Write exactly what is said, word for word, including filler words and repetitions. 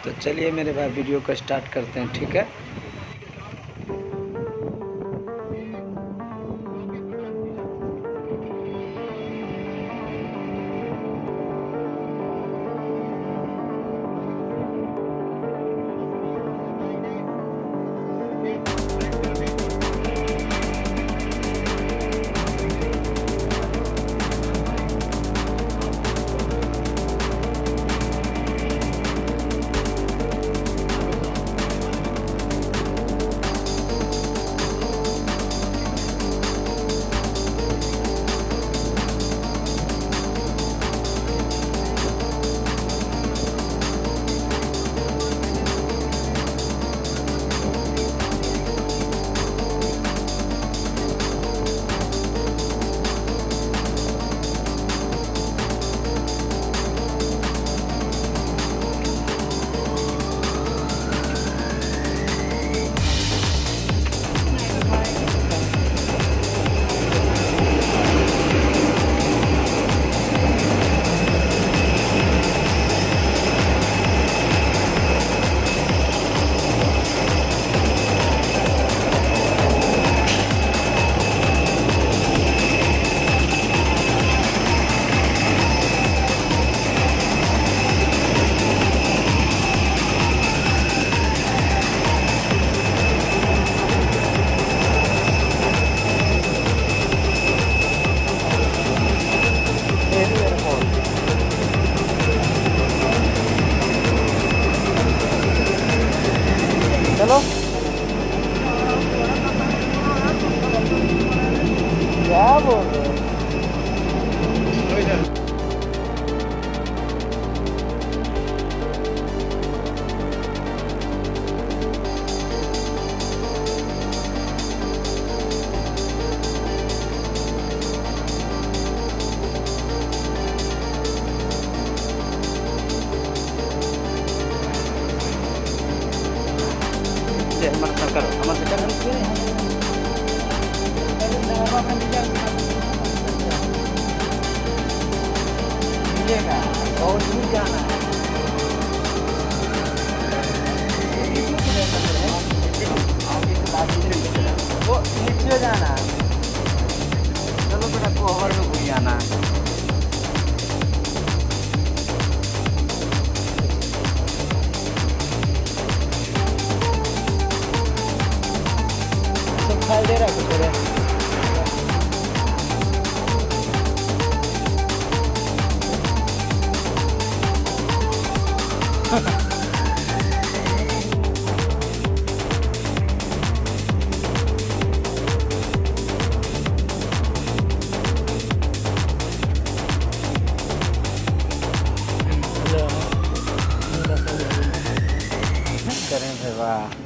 तो चलिए मेरे भाई वीडियो को स्टार्ट करते हैं, ठीक है। चलो क्या बोल रहे हो? हमारे सरकार हमारे सरकार मिलेगा और दूर जाना है। वो नीचे जाना है। चलो बेटा कोहर में घूम जाना है। दिखाई दे रहा है कुछ रे। करें भाई वाह।